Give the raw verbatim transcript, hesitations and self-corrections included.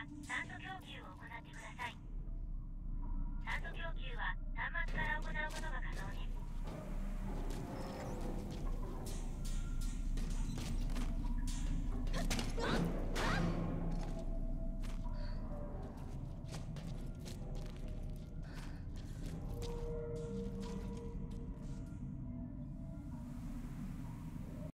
から酸素供給を行ってください。酸素供給は端末から行うことが